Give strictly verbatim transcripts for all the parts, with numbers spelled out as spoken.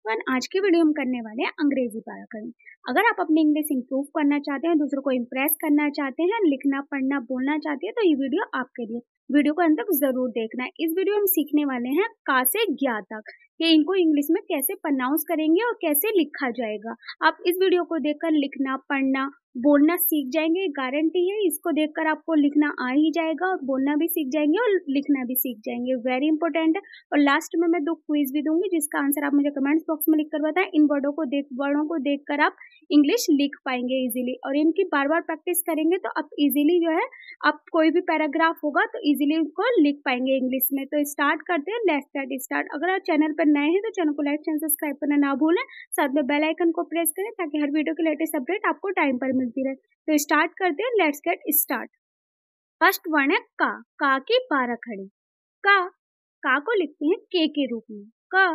One आज की video हम करने वाले हैं अंग्रेजी पाराखंड। अगर आप अपनी इंग्लिश इंप्रूव करना चाहते हैं, दूसरों को इम्प्रेस करना चाहते हैं, लिखना पढ़ना बोलना चाहते हैं तो ये वीडियो आपके लिए। वीडियो को अंत तक जरूर देखना है। इस वीडियो में हम सीखने वाले हैं का से ज्ञा तक कि इनको इंग्लिश में कैसे प्रोनाउंस करेंगे और कैसे लिखा जाएगा। आप इस वीडियो को देखकर लिखना पढ़ना बोलना सीख जाएंगे, गारंटी है। इसको देखकर आपको लिखना आ ही जाएगा और बोलना भी सीख जाएंगे और लिखना भी सीख जाएंगे। वेरी इंपॉर्टेंट है। और लास्ट में मैं दो क्विज भी दूंगी जिसका आंसर आप मुझे कमेंट्स बॉक्स में लिख कर बताएं। इन वर्डों को देख वर्डों को देखकर आप इंग्लिश लिख पाएंगे इजीली, और इनकी बार बार प्रैक्टिस करेंगे तो आप इजीली जो है आप कोई भी पैराग्राफ होगा तो इजीली उनको लिख पाएंगे इंग्लिश में। तो स्टार्ट करते हैं। Let's get start. अगर आप चैनल पर नए हैं तो चैनल को लाइक एंड सब्सक्राइब करना ना भूलें, साथ में बेल आइकन को प्रेस करें ताकि हर वीडियो की लेटेस्ट अपडेट आपको टाइम पर मिलती रहे। तो स्टार्ट करते हैं। Let's get start. First word है का। का की बारह खड़ी। का का को लिखते हैं के के रूप में। का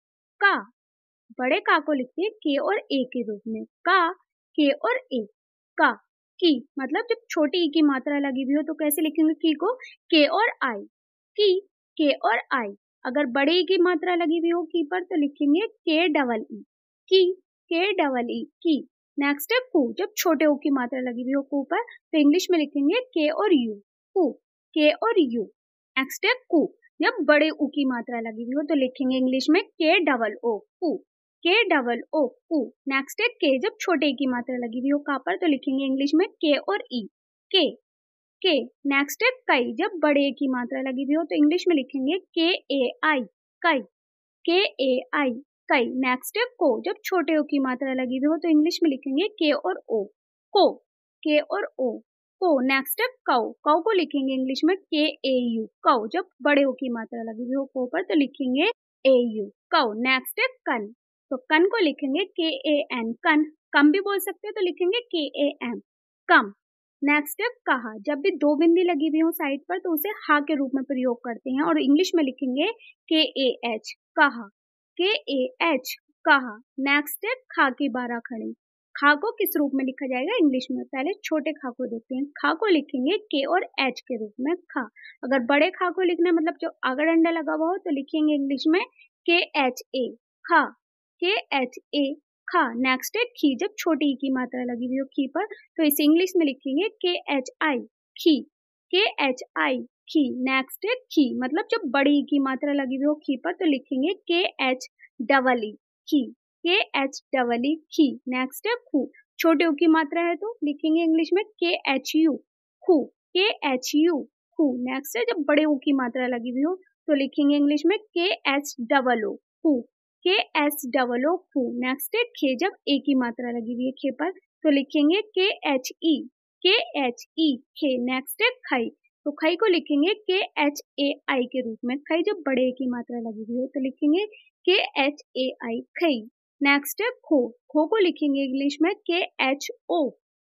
का बड़े का को लिखते हैं के और ए के रूप में। का के और ए। का की मतलब जब छोटी ई की मात्रा लगी हुई हो तो कैसे लिखेंगे की को? के और आई। की के और आई। अगर बड़े ई की मात्रा लगी हुई हो की पर तो लिखेंगे के डबल ई। की के डबल ई की। नेक्स्ट है कू। जब छोटे ऊ की मात्रा लगी हुई हो कू पर तो इंग्लिश में लिखेंगे के और यू। कू के और यू। नेक्स्ट है कू। जब बड़े ऊ की मात्रा लगी हुई हो तो लिखेंगे इंग्लिश में के डबल ओ। कू के डबल ओ कू। नेक्स्ट है के। जब छोटे की मात्रा लगी हुई हो का पर तो लिखेंगे इंग्लिश में के और ई। के के। नेक्स्ट है कई। जब बड़े की मात्रा लगी हुई हो तो इंग्लिश में लिखेंगे के ए आई। कई के ए आई कई। नेक्स्ट है को। जब छोटे ओ की मात्रा लगी हुई हो तो इंग्लिश में लिखेंगे के और ओ। को के और ओ को। नेक्स्ट है कौ। कौ को लिखेंगे इंग्लिश में के ए यू। कौ। जब बड़े ओ की मात्रा लगी हुई हो को पर तो लिखेंगे ए यू। कौ। नेक्स्ट है कन। तो कन को लिखेंगे के ए एन। कन। कम भी बोल सकते हो तो लिखेंगे के ए एम। कम। नेक्स्ट है कहा। जब भी दो बिंदी लगी हुई हो साइड पर तो उसे हा के रूप में प्रयोग करते हैं और इंग्लिश में लिखेंगे के ए एच। कहा के ए एच कहा। नेक्स्ट है खा की बारह खड़ी। खा को किस रूप में लिखा जाएगा इंग्लिश में? पहले छोटे खा को देखते हैं। खा को लिखेंगे के और एच के रूप में खा। अगर बड़े खा को लिखना मतलब जो आगे डंडा लगा हुआ हो तो लिखेंगे इंग्लिश में के एच ए। खा के एच ए खा। नेक्स्ट है खी। जब छोटी ई की मात्रा लगी हुई हो खी पर तो इसे इंग्लिश में लिखेंगे के एच आई। खी के एच आई खी। नेक्स्ट है खी। मतलब जब बड़ी ई की मात्रा लगी हुई हो खी पर तो लिखेंगे के एच डबल ई। खी के एच डबल ई खी। नेक्स्ट है खू। छोटे ऊ की मात्रा है तो लिखेंगे इंग्लिश में के एच यू। खू के एच यू खू। नेक्स्ट है जब बड़े ऊ की मात्रा लगी हुई हो तो लिखेंगे इंग्लिश में के एच डबल ओ। खू के एच डबल ओ खू। नेक्स्ट है खे। जब ए की मात्रा लगी हुई है खे पर तो लिखेंगे के एच ई। के एच ई खे। नेक्स्ट है खई। तो खई को लिखेंगे के एच ए आई के रूप में। खई। जब बड़े ए की मात्रा लगी हुई हो तो लिखेंगे के एच ए आई खई। नेक्स्ट है खो। खो को लिखेंगे इंग्लिश में के एच ओ।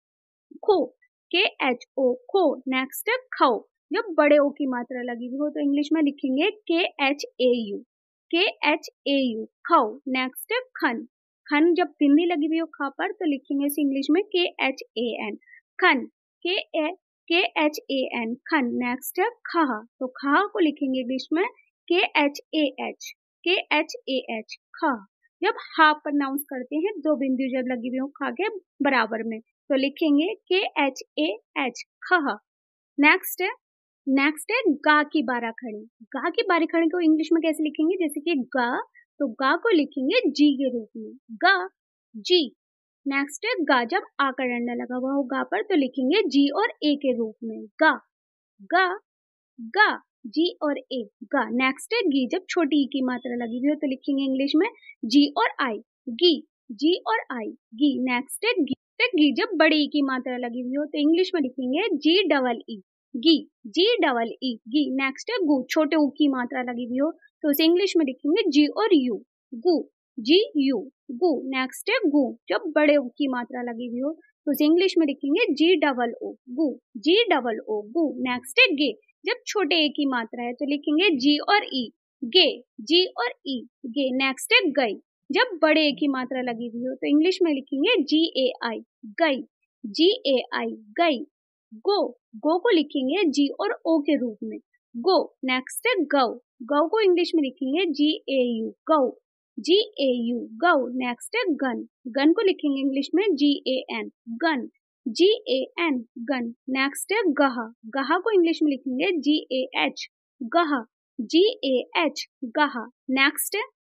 खो के एच ओ खो। नेक्स्ट है खो। जब बड़े ओ की मात्रा लगी हुई हो तो इंग्लिश में लिखेंगे K H A U. K H A U खौ। नेक्स्ट है खन। खन। जब बिंदी लगी हुई हो खा पर तो लिखेंगे इसे इंग्लिश में के एच ए एन। खन K A K H A N खन। नेक्स्ट है खा। तो खा को लिखेंगे इंग्लिश में K H A H. K H A H खा। जब हा प्रोनाउंस करते हैं दो बिंदु जब लगी हुई हो खा के बराबर में तो लिखेंगे के एच ए एच खा। नेक्स्ट है नेक्स्ट है गा की बारह खड़ी। गा की बारह खड़ी को इंग्लिश में कैसे लिखेंगे? जैसे कि गा तो गा को लिखेंगे जी के रूप में। गा जी। नेक्स्ट है गा। जब आ का डंडा लगा हुआ हो गा पर तो लिखेंगे जी और ए के रूप में। गा गा गा जी और ए गा। नेक्स्ट है गी। जब छोटी ई की मात्रा लगी हुई हो तो लिखेंगे इंग्लिश में जी और आई। गी जी और आई गी। नेक्स्ट है गी। गी। जब बड़ी ई की मात्रा लगी हुई हो तो इंग्लिश में लिखेंगे जी डबल ई। गी जी डबल ई गी। नेक्स्ट है गु। छोटे ऊ की मात्रा लगी हुई हो तो उसे इंग्लिश में लिखेंगे जी और यू। गु जी यू गु। नेक्स्ट है गु। जब बड़े ऊ की मात्रा लगी हुई हो तो उसे इंग्लिश में लिखेंगे जी डबल ओ। गु जी डबल ओ गु। नेक्स्ट है गे। जब छोटे ए की मात्रा है तो लिखेंगे जी और ई। गे जी और ई गे। नेक्स्ट है गई। जब बड़े ए की मात्रा लगी हुई हो तो इंग्लिश में लिखेंगे जी ए आई। गई जी ए आई गई। गो। गो को लिखेंगे जी और ओ के रूप में। गो। नेक्स्ट है गौ। गौ को इंग्लिश में लिखेंगे जी ए यू गौ। जी ए यू गौ। नेक्स्ट है गन, गन को लिखेंगे इंग्लिश में जी ए एन, गन, जी ए एन गन। नेक्स्ट है गहा, गहा को इंग्लिश में लिखेंगे जी ए एच, गहा, जी ए एच गहा। नेक्स्ट है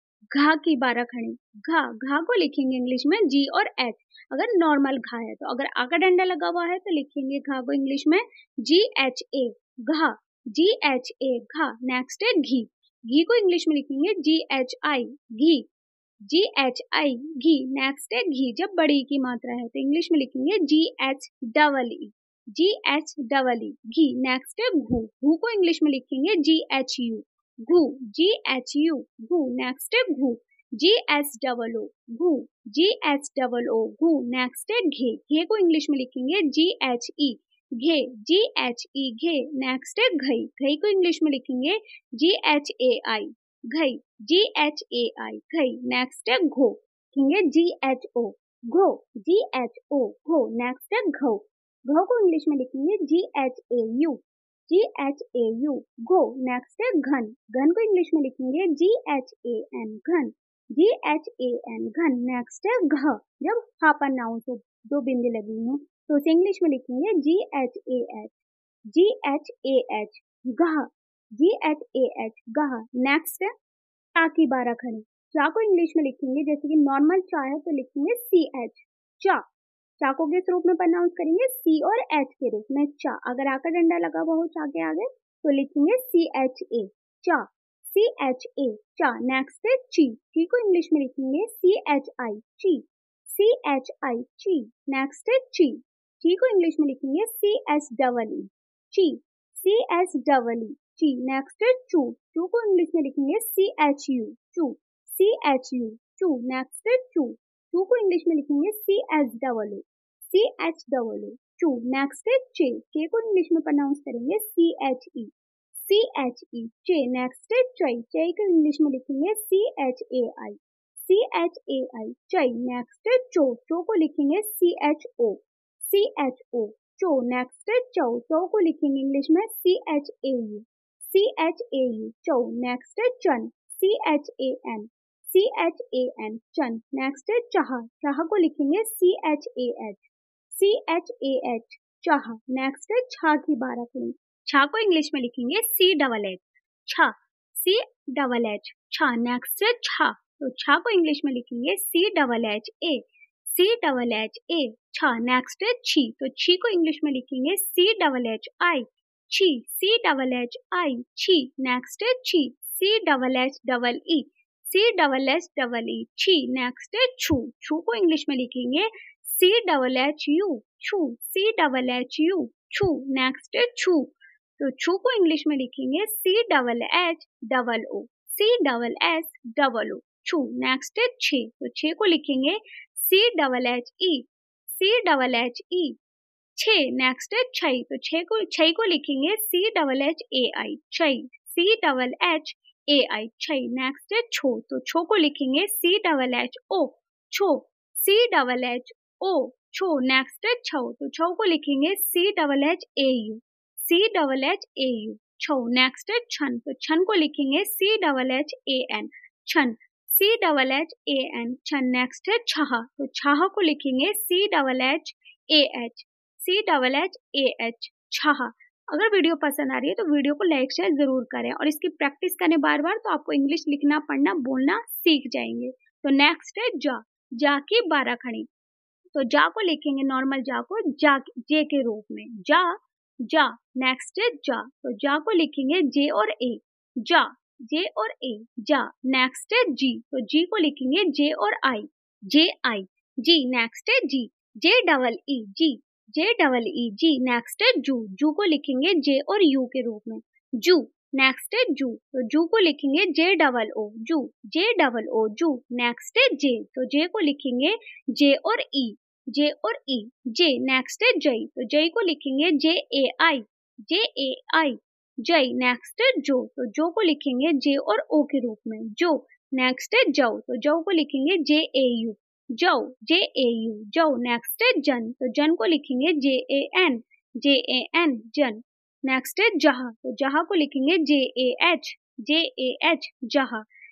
घा की बारह खड़ी, घा, घा को लिखेंगे इंग्लिश में जी और एच अगर नॉर्मल घा है, तो अगर आका डंडा लगा हुआ है तो लिखेंगे घा को इंग्लिश में जी एच ए, घा, जी एच ए घा। नेक्स्ट है घी, घी को इंग्लिश में लिखेंगे जी एच आई, घी, जी एच आई घी। नेक्स्ट है घी, जब बड़ी की मात्रा है तो इंग्लिश में लिखेंगे G H double E, G H double E घी। नेक्स्ट है घू, घू को इंग्लिश में लिखेंगे जी एच यू, घू, जी एच यू घू। नेक्स्ट है घू, जी एच डबल ओ, घू, जी एच डबल ओ घू। नेक्स्ट है घे, घे को इंग्लिश में लिखेंगे जी एच ई, घे, जी एच ई घे। नेक्स्ट है घई, घई को इंग्लिश में लिखेंगे जी एच ए आई, घई, जी एच ए आई घई। नेक्स्ट है घो, लिखेंगे जी एच ओ, घो, जी एच ओ घो। नेक्स्ट है घो, घो को इंग्लिश में लिखेंगे G H A U, G H A U घो। नेक्स्ट है घन, घन को इंग्लिश में लिखेंगे जी एच ए एन, घन, जी एच ए एन घन। नेक्स्ट है घ, जब हा पर नाउन से दो बिंदी लगी हो तो उसे इंग्लिश में लिखेंगे G H A H, G H A H घ, जी एच ए एच घ। नेक्स्ट है चा की बारह खड़ी, चा को इंग्लिश में लिखेंगे जैसे कि नॉर्मल चा है तो लिखेंगे सी एच, चा, चा को किस रूप में प्रोनाउंस करेंगे सी और एच के रूप में, चा। अगर आका डंडा लगा हुआ हो चा के आगे तो लिखेंगे सी एच ए, चा, सी एच ए चा। नेक्स्ट है ची, ची को इंग्लिश में लिखेंगे सी एच आई, ची, सी एच आई ची। नेक्स्ट है ची, ची को इंग्लिश में लिखेंगे सी एच डबल ई, ची, सी एच डबल ई ची। नेक्स्ट है चू, चू को इंग्लिश में लिखेंगे सी एच यू, चू, सी एच यू चू। नेक्स्ट है चू, चू को इंग्लिश में लिखेंगे C H double O, C H double O चू। नेक्स्ट है चे, चे को इंग्लिश में प्रोनाउंस करेंगे सी एच ई, सी एच ई चे। नेक्स्ट है चई, चई को इंग्लिश में लिखेंगे C H A I, C H A आई चई। नेक्स्ट है चो, चो को लिखेंगे C H O, C H O चो। नेक्स्ट है चौ, चौ को लिखेंगे इंग्लिश में C H A U, C H A U चौ। नेक्स्ट है चन, C H A N, C H A N चन। नेक्स्ट है चाह, चाह को लिखेंगे C H A H, C H A H चाह। नेक्स्ट है छा की बारह खड़ी, छा को इंग्लिश में लिखेंगे सी डबल एच, छा, सी डबल एच छा। नेक्स्ट है छा, तो छा को इंग्लिश में लिखेंगे C double H A, C double H A छा। नेक्स्ट है छी, तो छी को इंग्लिश में लिखेंगे सी डबल एच आई, छी, सी डबल एच आई छी। नेक्स्ट है छी, C double H double E, C double H double E छी। नेक्स्ट है छू, छू को इंग्लिश में लिखेंगे सी डबल एच यू, छू, सी डबल एच यू छू। नेक्स्ट है छू, तो छू को इंग्लिश में लिखेंगे C double H double O, C double H double O छू। नेक्स्ट है छे, तो छे को लिखेंगे C double H E, C double H E छे। नेक्स्ट है छई, तो छे को छई को लिखेंगे सी डबल एच ए आई, छई, सी डबल एच ए आई छई। नेक्स्ट है छो, तो छो को लिखेंगे सी डबल एच ओ, छो, सी डबल एच ओ छो। नेक्स्ट है छौ, तो छौ को लिखेंगे C double H A U, C double H A U छौ। नेक्स्ट है छन, तो छन को लिखेंगे C double H A N, छन, C double H A N छन। नेक्स्ट है छह, तो छह को लिखेंगे C double H A H, C double H A H छह। अगर वीडियो पसंद आ रही है तो वीडियो को लाइक शेयर जरूर करें और इसकी प्रैक्टिस करें बार बार, तो आपको इंग्लिश लिखना पढ़ना बोलना सीख जाएंगे। तो नेक्स्ट है जा, जा की बारह खड़ी, तो जा को लिखेंगे नॉर्मल जा को जा, जे के रूप में, जा, जा। नेक्स्ट है जा, तो जा को लिखेंगे जे और ए, जा, जे और ए जा। नेक्स्ट है जी, तो जी को लिखेंगे जे और आई, जे आई जी। नेक्स्ट है जी, जे डबल ई जी, जे डबल ई जी। नेक्स्ट है जू, जू को लिखेंगे जे और यू के रूप में, जू। नेक्स्ट है जू, तो जू को लिखेंगे जे डबल ओ, जू, जे डबल ओ जू। नेक्स्ट है जे, तो जे को लिखेंगे जे और ई, जे और ई जे। नेक्स्ट है जई, तो जई को लिखेंगे जे ए आई, जे ए आई जई। नेक्स्ट है जो, तो जो को लिखेंगे जे और ओ के रूप में, जो। नेक्स्ट है जौ, तो जौ को लिखेंगे जे ए यू, जौ, जे ए यू जौ। नेक्स्ट है जन, तो जन को लिखेंगे J A N, J A N जन। नेक्स्ट है जहा, तो जहा को लिखेंगे J A H, J A H जहा।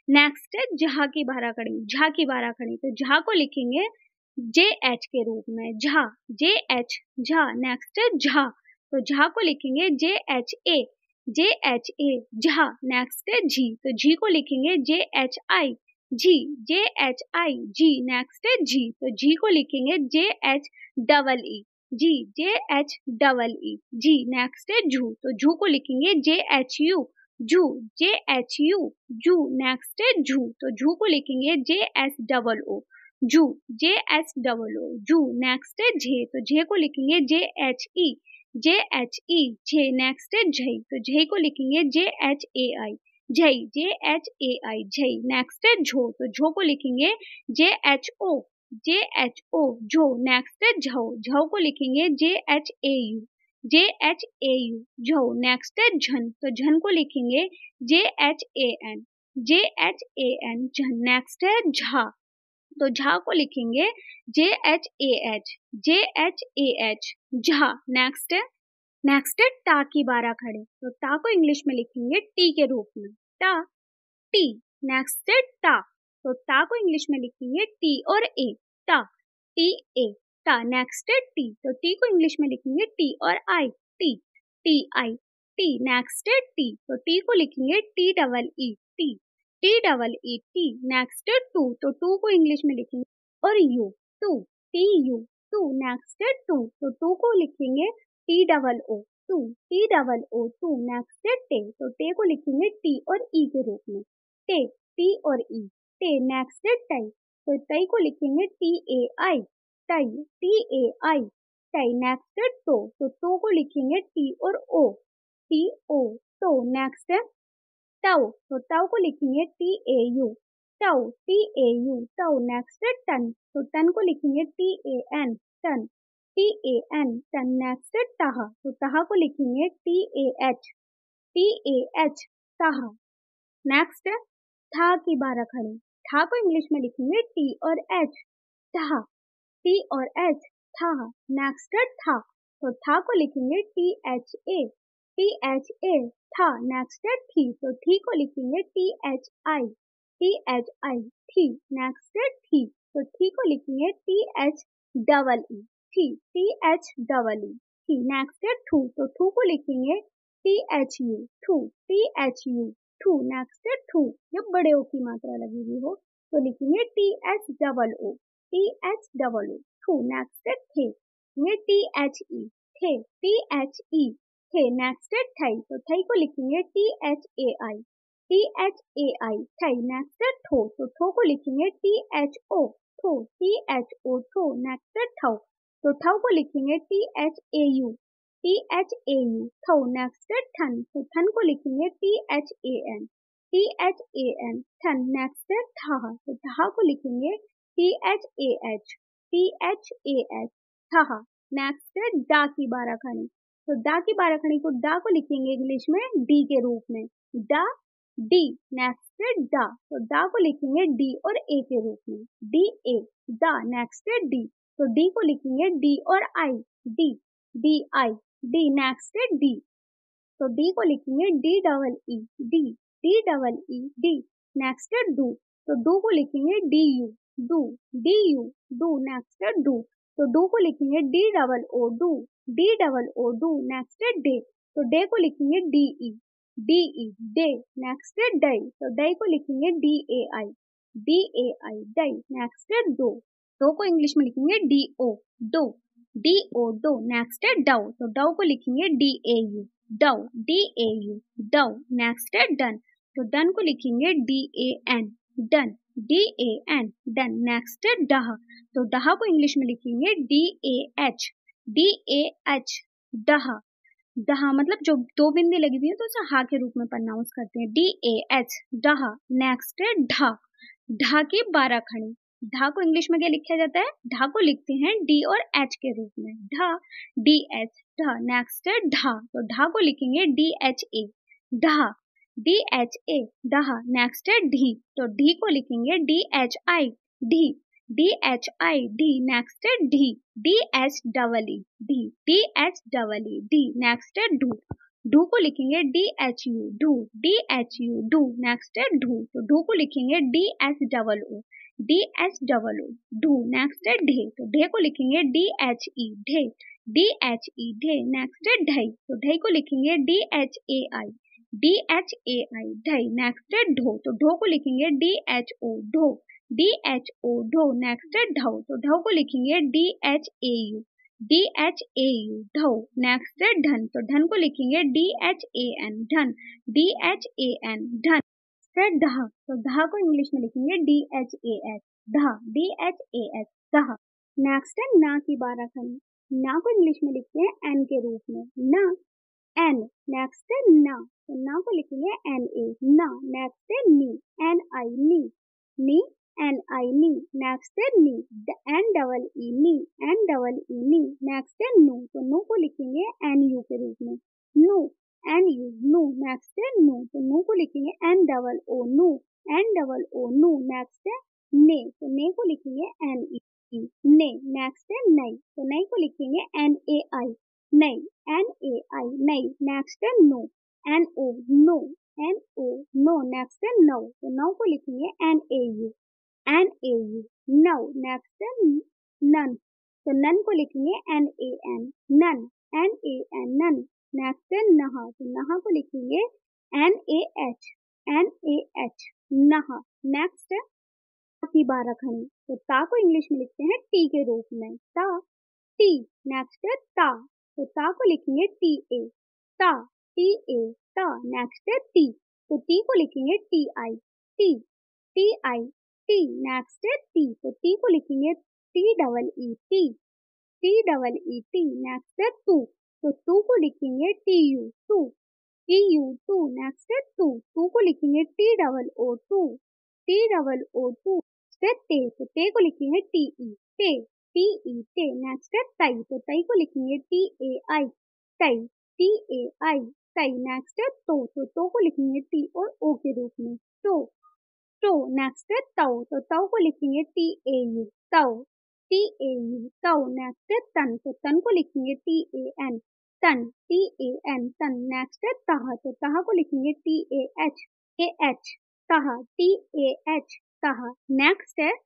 नेक्स्ट है झा की बाराखड़ी, झा की बाराखड़ी, तो झा को लिखेंगे जे एच के रूप में, झा, जे एच, झा। नेक्स्ट है झा, तो झा को लिखेंगे J H A, J H A, झा। नेक्स्ट है झी, तो झी को लिखेंगे जे एच आई, झी, जे एच आई, झी। नेक्स्ट है झी, तो झी को लिखेंगे जे एच डबल ई, जी, जे एच डबल ई, जी। नेक्स्ट है झू, तो झू को लिखेंगे जे एच यू, जू, जे एच यू, जू। नेक्स्ट है झू, तो झू को लिखेंगे जे एस डबल ओ, जू, जे एच डबल ओ, जू। नेक्स्ट है झे, तो झे को लिखेंगे जे एच ई, जे एच ई, झे। नेक्स्ट है झई, तो झई को लिखेंगे जे एच ए आई, झई, जे एच ए आई, झई। नेक्स्ट है झो, तो झो को लिखेंगे जे एच ओ, जे एच ओ, झो। नेक्स्ट है झौ, झौ को लिखेंगे J H A U, J H A U, झो। नेक्स्ट है झन, तो झन को लिखेंगे J H A N, J H A N, झन। नेक्स्ट है झा, तो झा को लिखेंगे J H A H, J H A H, झा। नेक्स्ट है नेक्स्ट है टा की बाराखड़ी, तो टा को इंग्लिश में लिखेंगे टी के रूप में, टा, टी। नेक्स्ट है टा, तो टा को इंग्लिश में लिखेंगे टी और ए, टा, टी ए, टा। नेक्स्ट है टी, तो टी को इंग्लिश में लिखेंगे टी और आई, टी, टी आई, टी। नेक्स्ट है टी, तो टी को लिखेंगे टी डबल ई, टी, टी डबल ई, टी। नेक्स्ट है टू, तो टू को इंग्लिश में लिखेंगे और यू, टू, टी यू, टू। नेक्स्ट है टू, तो टू को लिखेंगे टी डबल ओ, टू, टी डबल ओ, टू। नेक्स्ट है टे, तो टे को लिखेंगे टी और ई के रूप में, टे, टी और ई, टे। नेक्स्ट है टई, तो टई को लिखेंगे टी ए आई, टई, टी ए आई, टई। नेक्स्ट है टो, तो टो को लिखेंगे टी और ओ, टी ओ, टो। नेक्स्ट है टाउ, तो टाउ को लिखेंगे टी ए यू, टाउ, टी ए यू, टाउ। नेक्स्ट है टन, तो टन को लिखेंगे टी ए एन, टन, टी ए एन, टन। नेक्स्ट है टाहा, तो टाहा को लिखेंगे T A H, T A H, टाहा। नेक्स्ट है था की बाराखड़ी, था को इंग्लिश में लिखेंगे टी और एच, था, टी और एच, था। नेक्स्ट है था, तो था को लिखेंगे T H A, T H A, था। नेक्स्ट है थी, तो थी को लिखेंगे T H I, T H I, थी। नेक्स्ट है थी, तो थी को लिखेंगे टी एच डबल ई, थी, टी एच डबल ई, थी। नेक्स्ट है थू, तो थू को लिखेंगे टी एच यू, थू, टी एच यू, थू। नेक्स्ट है थू, जब बड़े ओ की मात्रा लगी हुई हो तो लिखेंगे T H double O, T H double O, थू। नेक्स्ट है थे, ये टी एच ई, थे, टी एच ई, थे। नेक्स्ट है थई, तो थई को लिखेंगे T H A I, T H A I, थई। नेक्स्ट है थो, तो थो को लिखेंगे टी एच ओ, थो, टी एच ओ, थो। नेक्स्ट है थौ, तो थौ को लिखेंगे T H A U, T H A U, थौ। नेक्स्ट है थन, तो थन को लिखेंगे T H A N, T H A N, थन। नेक्स्ट है था, तो था को लिखेंगे T H A H, T H A H, था। नेक्स्ट है डा की बाराखड़ी, तो डा की बाराखड़ी को डा को लिखेंगे इंग्लिश में डी के रूप में, डा, डी। नेक्स्ट है डा, तो डा को लिखेंगे डी और ए के रूप में, डी ए, डा। नेक्स्ट है डी, तो डी को लिखेंगे डी और आई, डी, डी आई, डी। नेक्स्ट है डी, तो डी को लिखेंगे डी डबल ई, डी, डी डबल ई, डी। नेक्स्ट है डू, तो डू को लिखेंगे डी यू, डू, डी यू, डू। नेक्स्ट है डू, तो डू को लिखेंगे डी डबल ओ, डू, डी डबल ओ, डू। नेक्स्ट है डे, तो डे को लिखेंगे डी ई, डी ई, डे। नेक्स्ट है डई, तो डई को लिखेंगे D A I, D A I, डई। नेक्स्ट है दो, दो को इंग्लिश में लिखेंगे डी ओ, डो, डी ओ, डो। नेक्स्ट है डव, तो डव को लिखेंगे डी ए यू, डव, डी ए यू, डव। नेक्स्ट है डन, तो डन को लिखेंगे डी ए एन, डन, डी ए एन, डन। नेक्स्ट है डह, तो डह को इंग्लिश में लिखेंगे D A H, D A H, डह, डह। मतलब जो दो बिंदी लगी हुई है तो उसे हा के रूप में प्रोनाउंस करते हैं, डी ए एच, डह। नेक्स्ट है ढा, ढा की बाराखड़ी, ढा को इंग्लिश में क्या लिखा जाता है, ढा को लिखते हैं डी और एच के रूप में, ढा, डी एच, ढा। नेक्स्ट है ढा, तो ढा को लिखेंगे डी एच ए, ढा, डी एच ए, ढा। नेक्स्ट है ढी, तो ढी को लिखेंगे डी एच आई, ढी, डी एच आई, डी। नेक्स्ट है ढी, डी एच डबल ई, डी, डी एच डबल ई, डी। नेक्स्ट है ढू, ढू को लिखेंगे डी एच यू ढू, डी एच यू ढू। नेक्स्ट है ढू, तो ढू को लिखेंगे D H double O, D H double O ढू। नेक्स्ट है ढे, तो ढे को लिखेंगे डी एच ई ढे, डी एच ई ढे। नेक्स्ट है ढई, तो ढई को लिखेंगे D H A I, D H A I ढई। नेक्स्ट है ढो, तो ढो को लिखेंगे डी एच ओ ढो, डी एच ओ ढो। नेक्स्ट है ढव, तो ढव को लिखेंगे D H A U, D H A U ढव। नेक्स्ट है ढन, तो ढन को लिखेंगे डी एच ए एन ढन, डी एच ए एन ढन। फिर ढह, तो ढह को इंग्लिश में लिखेंगे डी एच ए एच ढह, डी एच ए एच ढह। नेक्स्ट है ना की बारह खनी, ना को इंग्लिश में लिखते हैं एन के रूप में, ना एन। नेक्स्ट है ना, तो ना को लिखेंगे एन ए ना। नेक्स्ट है नी, एन आई नी, नी एन आई नी। नेक्स्ट है नी, एन डबल ई नी, एन डबल ई नी। नेक्स्ट है नू, तो नू को लिखेंगे एन यू के रूप में, नू एन यू नू। नेक्स्ट है नू, तो नू को लिखेंगे एन डबल ओ नू, एन डबल ओ नू। नेक्स्ट है ने, तो ने को लिखेंगे एन ई ने। नेक्स्ट है नई, तो नई को लिखेंगे एन ए आई नई, एन ए आई नई। नेक्स्ट है नो, एन ओ नो, एन ओ नो। नेक्स्ट है नौ, तो नौ को लिखेंगे N A U, N A U नौ। नेक्स्ट है नन, तो नन को लिखेंगे एन ए एन नन, एन ए एन नन। नेक्स्ट है नहा, तो नहा को लिखेंगे N A H, N A H नहा। नेक्स्ट है की बारह खनी, तो ता को इंग्लिश में लिखते हैं टी के रूप में, ता टी। नेक्स्ट है ता, तो ता को लिखेंगे टी ए ता, टी ए ता। नेक्स्ट है टी, तो टी को लिखेंगे टी आई टी, टी आई टी। नेक्स्ट है टी, तो टी को लिखेंगे टी डबल ई टी, टी डबल ई टी। नेक्स्ट है टू, तो टू को लिखेंगे टी यू टू, टी यू टू। नेक्स्ट है टू, टू को लिखेंगे टी डबल ओ टू, टी डबल ओ टू। ते, तो ते को लिखेंगे टी ई ते, टी ई ते। नेक्स्ट है तई, तो तई को लिखेंगे टी ए आई तई, टी ए आई तई। नेक्स्ट है तो, तो तो को लिखेंगे टी और ओ के रूप में, तो तो। नेक्स्ट है तव, तो तव को लिखेंगे टी ए यू तव, टी ए यू तव। नेक्स्ट है तन, तो तन को लिखेंगे टी ए एन तन, टी ए एन तन। नेक्स्ट है तह, तो तह को लिखेंगे T A H A H तह, टी ए एच तह। नेक्स्ट है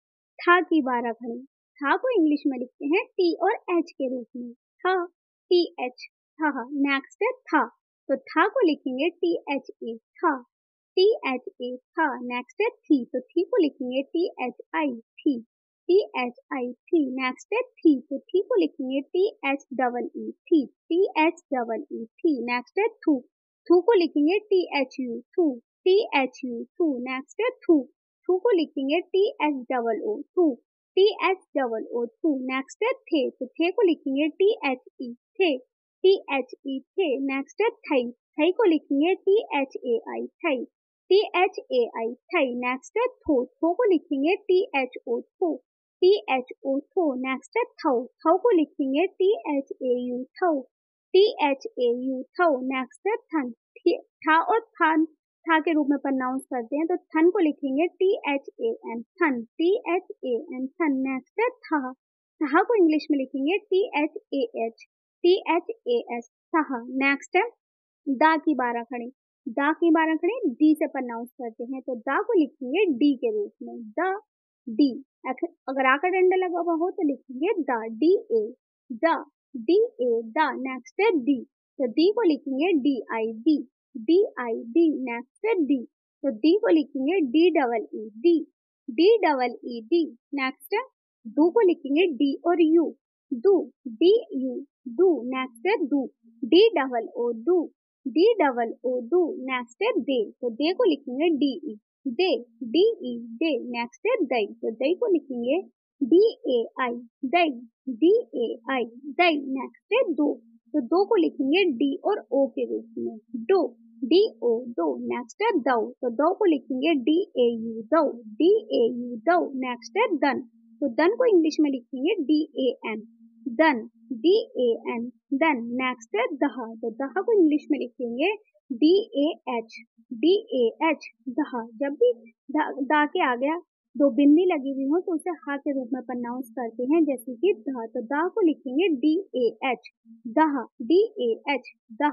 था की बारह खनी, था को इंग्लिश में लिखते हैं टी और एच के रूप में, था टी एच था। नेक्स्ट है था, तो था को लिखेंगे टी एच ए था, टी एच ए था। नेक्स्ट है थी, तो थी को लिखेंगे टी एच आई थी, टी एच आई थी। नेक्स्ट है थी, तो थी को लिखेंगे टी एच डबल ई थी, टी एच डबल ई थी। नेक्स्ट है थू, थू को लिखेंगे टी एच यू थू, टी एच यू थू। नेक्स्ट है थू, थू को लिखेंगे टी एच डबल ओ थू, टी एच डबल ओ थू। नेक्स्ट है थे, तो थे को लिखेंगे टी एच ई थे, टी एच ई थे। नेक्स्ट है थई, थई को लिखेंगे टी एच ए आई थई, टी एच ए आई थई। नेक्स्ट है थो, थो को लिखेंगे टी एच ओ थो, टी एच ओ थो। नेक्स्ट है थौ, थौ को लिखेंगे टी एच ए यू थौ, टी एच ए यू थौ। नेक्स्ट है थन, था और थन था के रूप में प्रोनाउंस करते हैं, तो थन को लिखेंगे टी एच ए एन थन, टी एच ए एन थन। नेक्स्ट है था, था को इंग्लिश में लिखेंगे T H A H, T H A H था। नेक्स्ट है दा की बारह खड़ी, दा की बारह खड़ी डी से प्रोनाउंस करते हैं, तो दा को लिखेंगे डी के रूप में, द डी। अगर आ का डंडा लगा हुआ हो तो लिखेंगे दा, डी ए द, डी ए द। नेक्स्ट है डी, तो डी को लिखेंगे डी आई डी, डी आई डी। नेक्स्ट है डी, तो डी को लिखेंगे डी डबल ई डी, डी डबल ई डी। नेक्स्ट है डू को लिखेंगे डी और यू डू, डी यू डू। नेक्स्ट है डू, डी डबल ओ डू, डी डबल ओ डू। नेक्स्ट है दे, तो दे को लिखेंगे डी ई दे, डी ई दे। नेक्स्ट है दई, तो दई को लिखेंगे डी ए आई दई, डी ए आई दई। नेक्स्ट है दो, तो दो को लिखेंगे डी और ओ के रूप में, डो, डी ओ दो। नेक्स्ट है दो, तो दो को लिखेंगे डी ए यू दो, डी ए यू दो। नेक्स्ट है दन, तो दन को इंग्लिश में लिखेंगे डी ए एन दन, डी ए एन दन। नेक्स्ट है दहा, तो दहा को इंग्लिश में लिखेंगे D A H, D A H दहा। जब भी दा, दा के आ गया दो बिंदी लगी हुई हो तो उसे हा के रूप में प्रोनाउंस करते हैं, जैसे कि दा, तो दा को लिखेंगे डी ए एच दहा, डी ए एच दहा।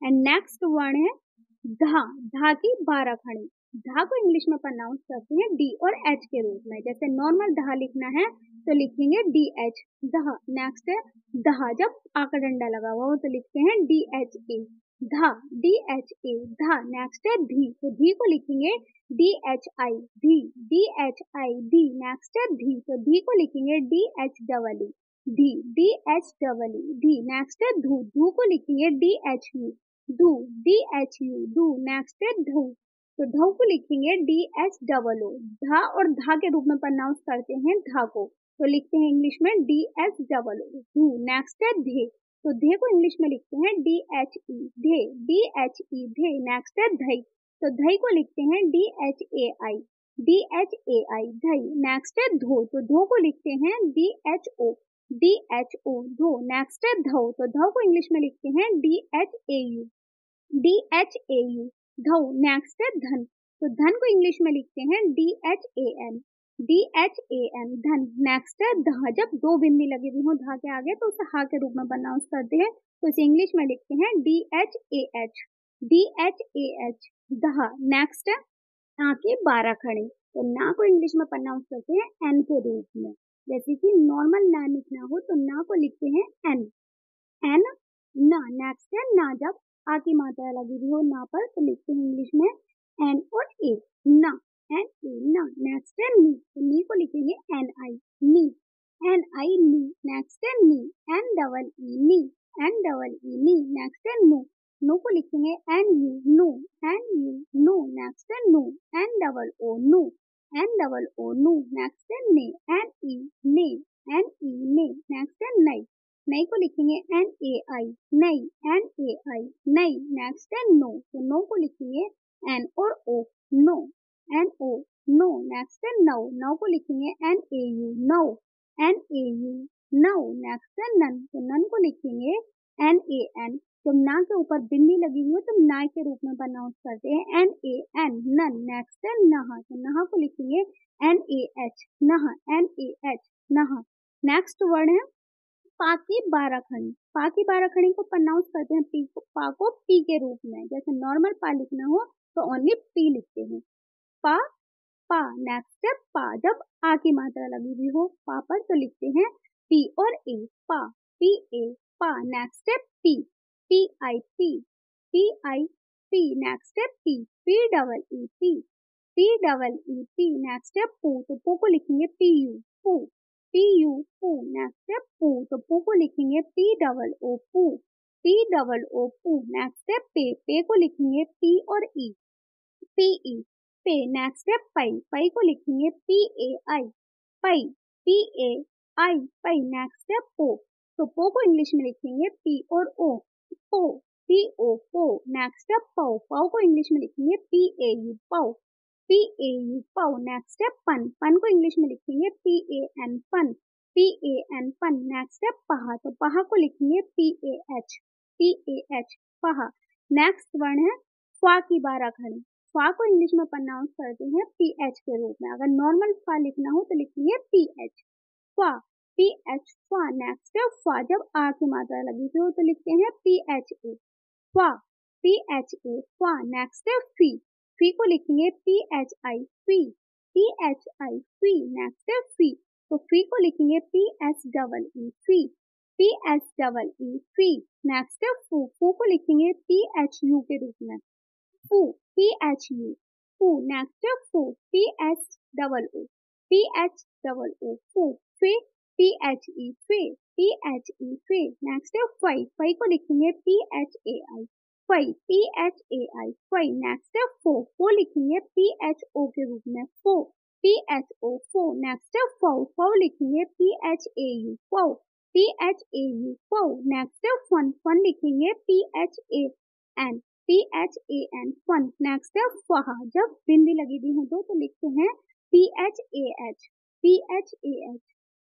एंड नेक्स्ट वर्ण है धा, धा की बारह खड़ी। धा को इंग्लिश में प्रोनाउंस करते हैं डी और एच के रूप में। जैसे नॉर्मल धा लिखना है तो लिखेंगे डी एच, धा। नेक्स्ट है धा, जब आ का डंडा लगा हुआ हो तो लिखते हैं डी एच ए, धा, डी एच ए, धा। नेक्स्ट है धी, तो धी को लिखेंगे डी एच आई, धी, डी एच आई, धी। नेक्स्ट है धी, तो धी को लिखेंगे डी एच डबल ई, धी, डी एच डबल ई, धी। नेक्स्ट है धू, धू को लिखेंगे डी एच यू, धू, डी एच यू, धू। नेक्स्ट है धू, तो धू को लिखेंगे डी एच डबल ओ। धा और धा के रूप में प्रोनाउंस करते हैं धा को, तो लिखते हैं इंग्लिश में डी एच डबल ओ, धू। नेक्स्ट है धे, तो धे को इंग्लिश में लिखते हैं डी एच ई, धे, डी एच ई, धे। नेक्स्ट है धई, तो धई को लिखते हैं D H A I, D H A I, धई। नेक्स्ट है धो, तो धो को लिखते हैं D H O, D H O, धो। नेक्स्ट है धौ, तो धौ को इंग्लिश में लिखते हैं D H A U, D H A U, धौ। नेक्स्ट है धन, तो धन को इंग्लिश में लिखते हैं D H A N, D H A N, धन। नेक्स्ट है धा, जब दो बिंदी लगी हुई हो धा के आगे तो उसे हा के रूप में प्रोनाउंस करते हैं, तो इसे इंग्लिश में लिखते हैं D H A H, D H A H, धा। नेक्स्ट है ना के बारह खड़े, तो ना को इंग्लिश में प्रोनाउंस करते हैं एन के रूप में। जैसे कि नॉर्मल ना लिखना हो तो ना को लिखते हैं एन, एन, ना। नेक्स्ट है ना, जब आ की मात्रा लगी हुई हो ना पर तो लिखते हैं इंग्लिश में एन और ए, ना, एन ए, ना। नेक्स्ट है नी, तो नी को लिखेंगे एन आई, नी, एन आई, नी। नेक्स्ट है नी, एन डबल ई, नी, एन डबल ई, नी। नेक्स्ट है नो, नो को लिखेंगे एन यू, नो, एन यू, नो। नेक्स्ट है नो, एन डबल ओ, नो, एन डबल ओ, नो। नेक्स्ट है ने, एन ई, ने, एन ई, ने। नेक्स्ट है नई, नई को लिखेंगे एन ए आई, नई, एन ए आई, नई। नेक्स्ट है नो, तो नो को लिखेंगे एन और ओ, नो, एन ओ, नो। नेक्स्ट है नौ, नौ को लिखेंगे एन ए यू, नौ, एन ए यू, नौ। नेक्स्ट है नन, तो नन को लिखेंगे एन ए एन, तो ना के ऊपर बिंदी लगी हुई है तो ना के रूप में प्रोनाउंस करते हैं एन ए एन, नन। नेक्स्ट है नहा, तो नहा को लिखेंगे एन ए एच, नहा, एन ए एच, नहा। नेक्स्ट वर्ड है पा की बारह खड़ी, पा की बारह खड़ी को प्रोनाउंस करते हैं पी को, पा को पी के रूप में। जैसे नॉर्मल पा लिखना हो तो ओनली पी लिखते हैं, पा, पा। नेक्स्ट है पा, जब आ की मात्रा लगी हुई हो पा पर तो लिखते हैं पी और ए, पा, पी ए, पा। नेक्स्ट है पी, पी आई, पी, पी आई, पी। नेक्स्ट है पी, पी डबल ई, पी, पी डबल ई, पी। नेक्स्ट है पू, तो पू को लिखेंगे पी यू, पू, पी यू, पू। नेक्स्ट है पू, तो पू को लिखेंगे पी डबल ओ, पू, पी डबल ओ, पू। नेक्स्ट है पे, पे को लिखेंगे पी और ई, पी ई, पे। नेक्स्ट है पई, पई को लिखेंगे पी ए आई, पई, पी ए आई, पई। नेक्स्ट है पो, तो पो को इंग्लिश में लिखेंगे पी और ओ, पो, पी ओ, पो। नेक्स्ट है पौ, पौ को इंग्लिश में लिखेंगे पी ए यू, पौ, पी ए यू, पौ। नेक्स्ट है पन, पन को इंग्लिश में लिखेंगे पी ए एन, पन, पी ए एन, पन। नेक्स्ट है पहा, तो पहा को लिखेंगे P A H, P A H, पहा। नेक्स्ट वर्ण है फा की बारह खड़ी, फा को इंग्लिश में प्रोनाउंस करते हैं पी एच के रूप में। अगर नॉर्मल फा लिखना हो तो लिखेंगे पी एच, फा, पी एच, फा। नेक्स्ट है फा, जब आ की मात्रा लगी हो तो लिखते हैं पी एच ए, फा, पी एच ए, फा। नेक्स्ट है फी, फी को लिखेंगे पी एच आई, फी, पी एच आई, फी। नेक्स्ट है फी, तो फी को लिखेंगे पी एच डबल ई, फी, पी एच डबल ई, फी। नेक्स्ट है फू, फू को लिखेंगे पी एच यू के रूप में, फू, पी एच यू, फू। नेक्स्ट है फू, P H double O, P H double O, फू, फे, पी एच ई, फे, पी एच ई, फे। नेक्स्ट है फई, फई को लिखेंगे पी एच ए आई, फई, पी एच ए आई, फई। नेक्स्ट है फो, फो लिखेंगे पी एच ओ के रूप में, फो, पी एच ओ, फो। नेक्स्ट है फौ, फौ लिखेंगे पी एच ए यू, फौ, पी एच ए यू, फौ। नेक्स्ट है फन, फन लिखेंगे P H A N, P H A N, फन। नेक्स्ट है फहा, जब बिंदी लगी हुई हो तो, तो लिखते हैं P H A H, P H A H,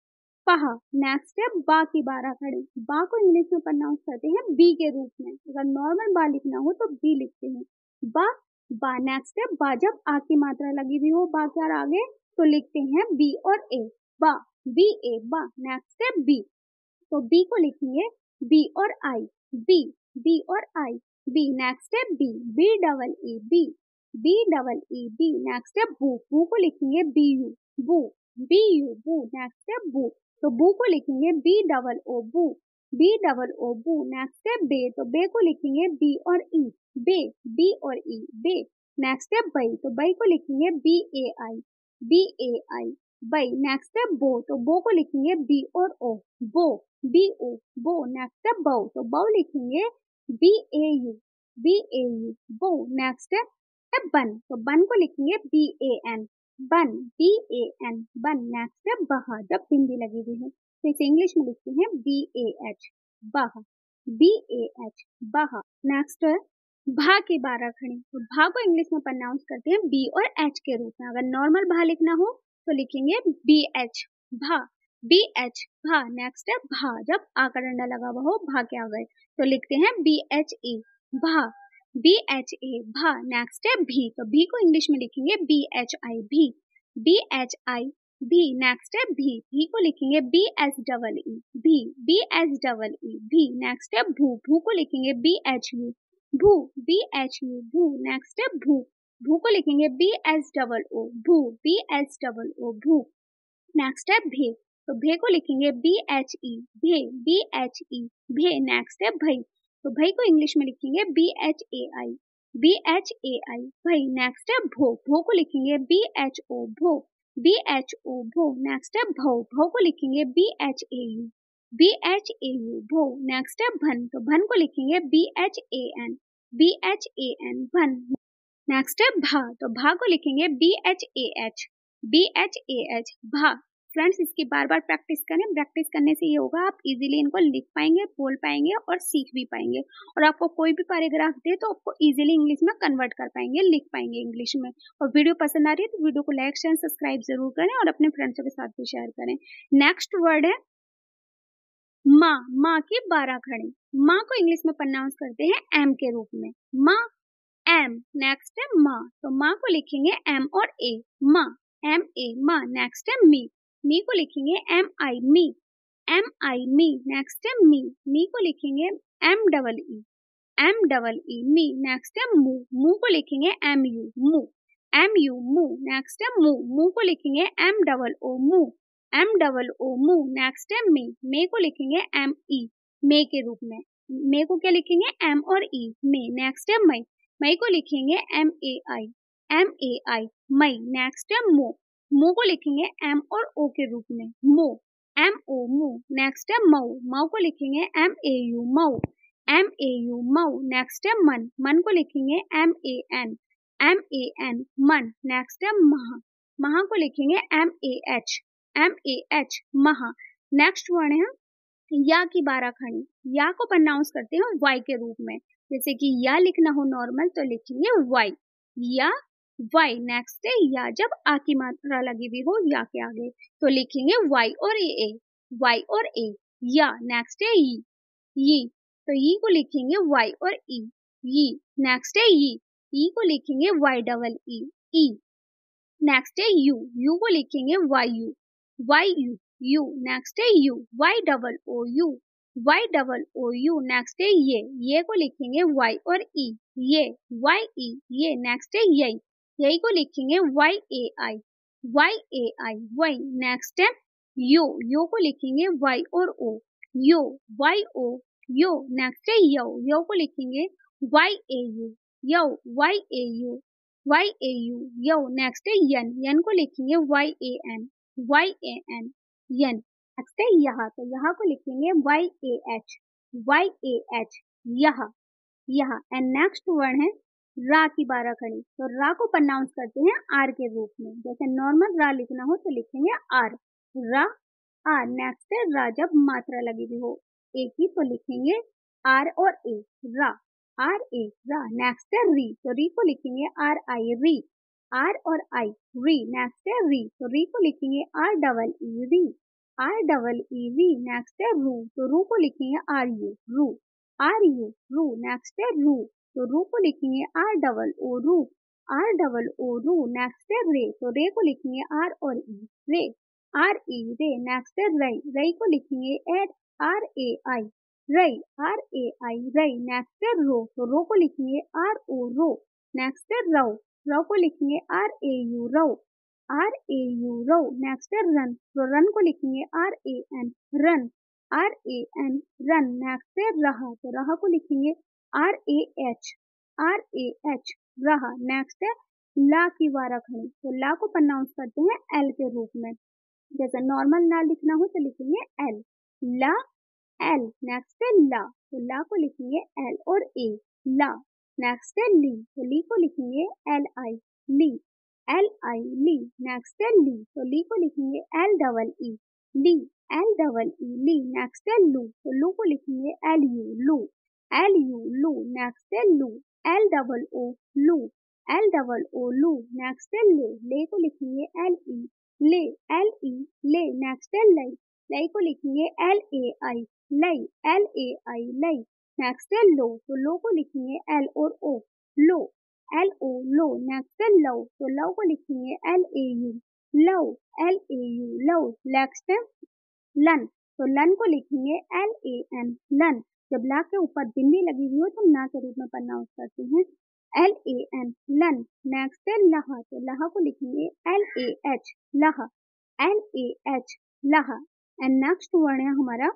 पहा। नेक्स्ट है बा की बारह खड़ी, बा को इंग्लिश में प्रोनाउंस करते हैं बी के रूप में। अगर नॉर्मल बा लिखना हो तो बी लिखते हैं, बा, बा। नेक्स्ट है बा, जब आ की मात्रा लगी हुई हो बा के आगे तो लिखते हैं बी और ए, बा, बी ए, बा। नेक्स्ट है बी, तो बी को लिखेंगे बी और आई, बी, बी और आई, बी, नेक्स्ट है बी, बी डबल ई बी, बी डबल ई बी, नेक्स्ट है बू, बू को लिखेंगे बी यू, बू, बी यू बू, नेक्स्ट है बू, तो बू को लिखेंगे बी डबल ओ बू, बी डबल ओ बू, नेक्स्ट है बे, तो बे को लिखेंगे बी और ई, बे, बी और ई, बे, नेक्स्ट है बई, तो बई को लिखेंगे बी ए आई, बी ए आई, बई, नेक्स्ट है बो, तो बो को लिखेंगे बी और ओ, बो, बी ओ, बो, नेक्स्ट है बो, तो बो लिखेंगे B A U, B A U, बो, नेक्स्ट है बन, तो बन को लिखेंगे बी ए एन, बन, बी ए एन, बन, नेक्स्ट है बहा, जब बिंदी लगी हुई है तो इसे इंग्लिश में लिखते हैं बी ए एच, बहा, बी ए एच, बहा, नेक्स्ट है भा की बारह खड़ी, तो भा को इंग्लिश में प्रोनाउंस करते हैं बी और एच के रूप में। अगर नॉर्मल भा लिखना हो तो लिखेंगे बी एच, भा, बी एच, भा, नेक्स्ट है भा, जब आ का डंडा लगा हुआ हो भा के आगे तो लिखते हैं बी एच ई, भा, बी एच ए, भा, नेक्स्ट है भी, तो भी को इंग्लिश में लिखेंगे बी एच आई, भी, बी एच आई, भी, नेक्स्ट है भी, भी को लिखेंगे बी एच डबल ई, भी, बी एच डबल ई, भी, नेक्स्ट है भू, भू को लिखेंगे बी एच यू, भू, बी एच यू, भू, नेक्स्ट है भू, भू को लिखेंगे बी एच डबल ओ, भू, बी एच डबल ओ, भू, नेक्स्ट है भे, तो भे को लिखेंगे बी एच ई, भे, बी एच ई, भे, नेक्स्ट है भई, तो भई को इंग्लिश में लिखेंगे B H A I, B H A I, भई, नेक्स्ट है भो, भो को लिखेंगे बी एच ओ, भो, बी एच ओ, भो, नेक्स्ट है भो, भो को लिखेंगे B H A U, B H A U, भो, नेक्स्ट है भन, तो भन को लिखेंगे B H A N, B H A N, भन, नेक्स्ट है भा, तो भा को लिखेंगे B H A H, B H A H, भा। फ्रेंड्स इसकी बार बार प्रैक्टिस करें, प्रैक्टिस करने से ये होगा आप इजीली इनको लिख पाएंगे, बोल पाएंगे और सीख भी पाएंगे, और आपको कोई भी पैराग्राफ दे तो आपको इजीली इंग्लिश में कन्वर्ट कर पाएंगे, लिख पाएंगे इंग्लिश में। और वीडियो पसंद आ रही है तो वीडियो को लाइक शेयर सब्सक्राइब जरूर करें और अपने फ्रेंड्सों के साथ भी शेयर करें। नेक्स्ट वर्ड है माँ, माँ की बारह खड़ी, माँ को इंग्लिश में प्रोनाउंस करते हैं एम के रूप में, माँ, एम, नेक्स्ट है माँ, तो माँ को लिखेंगे एम और ए, माँ, एम ए, माँ, नेक्स्ट है मी, मी को लिखेंगे एम आई, मी, एम आई, मी, नेक्स्ट है मी, मी को लिखेंगे M double E, M double E, मी, नेक्स्ट है मू, मू को लिखेंगे एम यू, मू, एम यू, मू, नेक्स्ट है मू, मू को लिखेंगे एम डबल ओ, मू, एम डबल ओ, मू, नेक्स्ट है मे, मे को लिखेंगे एम ई, मे के रूप में, मे को क्या लिखेंगे एम और ई, मे, नेक्स्ट है मई, मई को लिखेंगे M A I, M A I, मई, नेक्स्ट है मो, मो को लिखेंगे एम और ओ के रूप में, मो, एम ओ, मो, नेक्स्ट है मऊ, मऊ को लिखेंगे एम ए यू, मऊ, एम ए यू, मऊ, नेक्स्ट है मन, मन को लिखेंगे M A N, M A N, मन, नेक्स्ट है महा, महा को लिखेंगे M A H, M A H, महा। नेक्स्ट वर्ड है या की बारह खड़ी, या को प्रोनाउंस करते हैं वाई के रूप में, जैसे कि या लिखना हो नॉर्मल तो लिखेंगे वाई, या, वाई, नेक्स्ट है या, जब आ की मात्रा लगी हुई हो या के आगे तो लिखेंगे वाई और ए, ए, वाई और ए, या, नेक्स्ट है ई, ये, तो ई को लिखेंगे वाई और ई, ये, नेक्स्ट है ई, ई को लिखेंगे वाई डबल ई, ई, नेक्स्ट है यू, यू को लिखेंगे वाई यू, वाई यू, यू, नेक्स्ट है यू, वाई डबल ओ यू, वाई डबल ओ यू, नेक्स्ट है ये, ये को लिखेंगे वाई और ई, ये, वाई ई, ये, नेक्स्ट है यही, यही को लिखेंगे Y A I, Y A I, Y, next है यो, यो को लिखेंगे वाई और ओ, यो, वाई ओ, यो, नेक्स्ट है यो, यो को लिखेंगे वाई ए यू, यो, Y A U, Y A U, यो, नेक्स्ट है यन, यन को लिखेंगे Y A N, Y A N, यन, नेक्स्ट है यहाँ, तो यहाँ को लिखेंगे Y A H, Y A H, यहाँ, यहाँ। एंड नेक्स्ट वर्ड है रा की बारह खड़ी, तो रा को प्रोनाउंस करते हैं आर के रूप में, जैसे नॉर्मल रा लिखना हो तो लिखेंगे आर, रा, आर, नेक्स्ट है रा, जब मात्रा लगी हुई हो ए की तो लिखेंगे आर और ए, रा, आर ए, रा, नेक्स्ट है री, तो री को लिखेंगे आर आई, री, आर और आई, री, नेक्स्ट है री, तो री को लिखेंगे आर डबल ई, री, आर डबल ई, री, नेक्स्ट है रू, तो रू को लिखेंगे आर यू, रू, आर यू, रू, नेक्स्ट है रू, तो रू को लिखेंगे आर डबल ओ, रू, आर डबल ओ, रू, नेक्स्ट है रे, तो रे को लिखेंगे आर और ई, रे, आर ई, रे, नेक्स्ट है रई, रई को लिखेंगे एड आर ए आई, रई, आर ए आई रई। नेक्स्ट है रो, तो रो को लिखेंगे आर ओ रो। नेक्स्ट है रव, रव को लिखेंगे आर ए यू रव, आर ए यू रव। नेक्स्ट है रन, तो रन को लिखेंगे आर ए एन रन, आर ए एन रन। नेक्स्ट है रहा, तो रहा को लिखेंगे R A H, R A H रहा। नेक्स्ट है ला की बारह खड़ी, तो ला को प्रोनाउंस करते हैं एल के रूप में। जैसे नॉर्मल ला लिखना हो तो लिखेंगे एल, ला एल। नेक्स्ट है ला, तो ला को लिखेंगे एल और ए ला। नेक्स्ट है ली, तो ली को लिखेंगे एल आई ली, एल आई ली। नेक्स्ट है ली, तो ली को लिखेंगे एल डबल ई ली, एल डबल ई ली। नेक्स्ट है लू, तो लू को लिखेंगे एल यू लू, एल यू लू। नेक्स्ट है लू, एल डबल ओ लू, एल डबल ओ लू। नेक्स्ट है ले, ले को लिखेंगे एल ई ले, एल ई ले। नेक्स्ट है लई, लई को लिखेंगे एल ए आई लई, एल ए आई लई। नेक्स्ट है लो, तो लो को लिखेंगे एल और ओ लो, एल ओ लो। नेक्स्ट है लव, तो लव को लिखेंगे एल ए यू लव, एल ए यू लव। नेक्स्ट है लन, तो लन को लिखेंगे एल ए एन लन। जब ला के ऊपर बिंदी लगी हुई हो तो ना के रूप में प्रोनाउंस करते हैं एल ए एन लन। नेक्स्ट है लहा, तो लहा को लिखेंगे एल ए एच लहा, एल ए एच लहा। एंड नेक्स्ट वर्ड है हमारा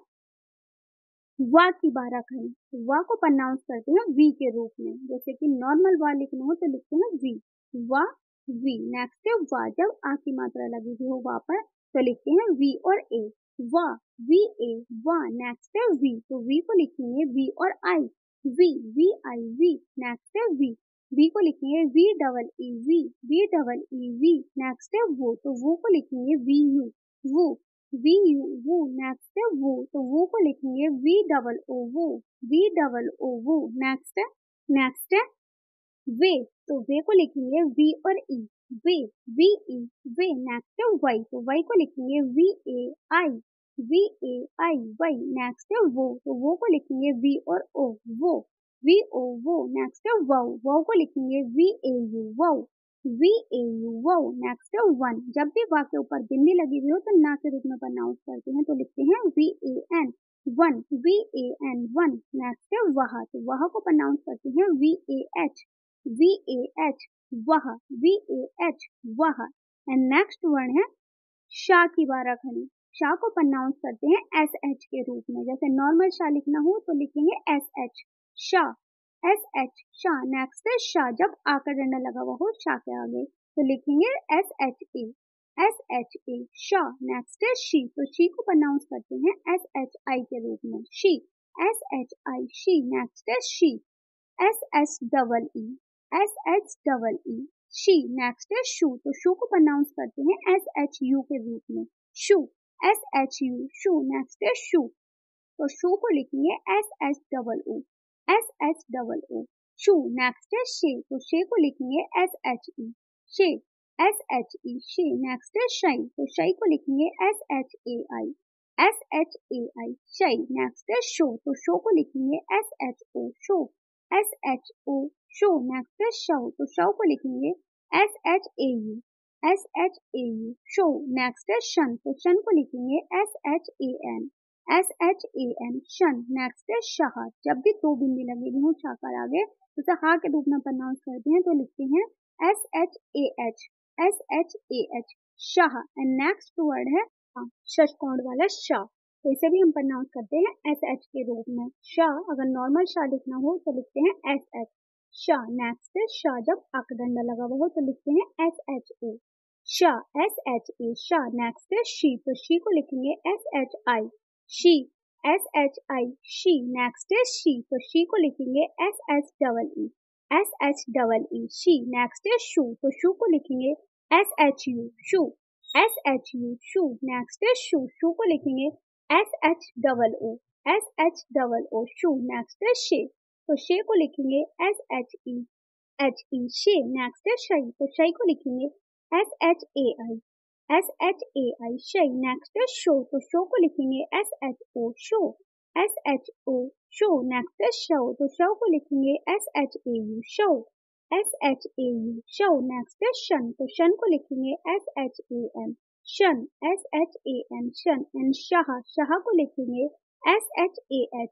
वा की बारह खड़ी। वा को प्रोनाउंस करते हैं वी के रूप में। जैसे कि नॉर्मल वा लिखना हो तो लिखते हैं वी, वा वी। नेक्स्ट है वा, जब आ की मात्रा लगी हुई हो वा पर तो लिखते हैं वी और ए वा, वी ए वा। नेक्स्ट है वी, तो वी को लिखेंगे वी और आई वी, वी आई वी। नेक्स्ट है वी, वी को लिखेंगे वी डबल ई वी, वी डबल ई वी। नेक्स्ट है वो, तो वो को लिखेंगे वी यू वो, वी यू वो। नेक्स्ट है वो, तो वो को लिखेंगे वी डबल ओ वो, वी डबल ओ वो। नेक्स्ट है नेक्स्ट है वे, तो वे को लिखेंगे वी और ई वे, वी ई वे। नेक्स्ट है वाई, तो वाई को लिखेंगे V A I V A I Y. Next है वो, तो वो को लिखेंगे वी और ओ वो, वी ओ वो। नेक्स्ट है वाउ, वाउ को लिखेंगे वी ए यू वाउ, वी ए यू वाउ। नेक्स्ट है वन, जब भी वा के ऊपर बिंदी लगी हुई हो तो ना के रूप में प्रोनाउंस करते हैं तो लिखते हैं वी ए एन वन, वी ए एन वन। नेक्स्ट है वहा, तो वहा को प्रोनाउंस करते हैं V A H V A H वह, वी ए एच वह। एंड नेक्स्ट वर्ड है शाह की बारह खड़ी। शाह को प्रोनाउंस करते हैं एस एच के रूप में। जैसे नॉर्मल शाह लिखना हो तो लिखेंगे एस एच शाह, एस एच शाह। नेक्स्ट है शाह, जब आ का डंडा लगा हुआ हो शाह के आगे तो लिखेंगे S H A S H A शाह। नेक्स्ट है शी, तो शी को प्रोनाउंस करते हैं एस एच आई के रूप में शी, एस एच आई शी। नेक्स्ट है शी, S H double E S H double E शी। नेक्स्ट है शू, तो शू को प्रोनाउंस करते हैं एस एच यू के रूप में शू, एस एच यू शू। नेक्स्ट है शू, तो शू को लिखेंगे S H double O S H double O शू। नेक्स्ट है शे, तो शे को लिखेंगे एस एच ई शे, एस एच ई शे। नेक्स्ट है शई, तो शई को लिखेंगे S H A I S H A I शई। नेक्स्ट है शो, तो शो को लिखेंगे एस एच ओ शो, एस एच ओ शो। नेक्स्ट है शव, तो शव को लिखेंगे S H A U S H A U शो। नेक्स्ट है शन, तो शन को लिखेंगे S H A N S H A N शन। नेक्स्ट है शाह, जब भी दो बिंदी लगेगी हो शाह पर आगे तो शाह के रूप में प्रोनाउंस करते हैं तो लिखते हैं S H A H S H A H शाह। एंड नेक्स्ट वर्ड है षष्कोण वाला शाह, तो इसे भी हम प्रोनाउंस करते हैं एस एच के रूप में शाह। अगर नॉर्मल शाह लिखना हो तो लिखते हैं एस एच शाह। नेक्स्ट है शाह, जब आ का डंडा लगा हुआ हो तो लिखते हैं एस एच ए शाह, एस एच ए शाह। नेक्स्ट है शी, तो शी को लिखेंगे एस एच आई शी, एस एच आई शी। नेक्स्ट है शी, तो शी को लिखेंगे S H double E S H double E शी। नेक्स्ट है शू, तो शू को लिखेंगे एस एच यू शू, एस एच यू शू। नेक्स्ट है शू, शू को लिखेंगे S H double O S H double O शू। नेक्स्ट है शे, तो शे को लिखेंगे S H E H E शे। नेक्स्ट है शई, तो शई को लिखेंगे S H A I S H A I शई। नेक्स्ट है शो, तो शो को लिखेंगे एस एच ओ शो, एस एच ओ शो। नेक्स्ट है शव, तो शव को लिखेंगे एस एच ए यू शो, एस एच ए यू शो। नेक्स्ट है शन, तो शन को लिखेंगे एस एच ए एन शन, एस एच ए एन शन। एंड शाह, शाह को लिखेंगे S H A H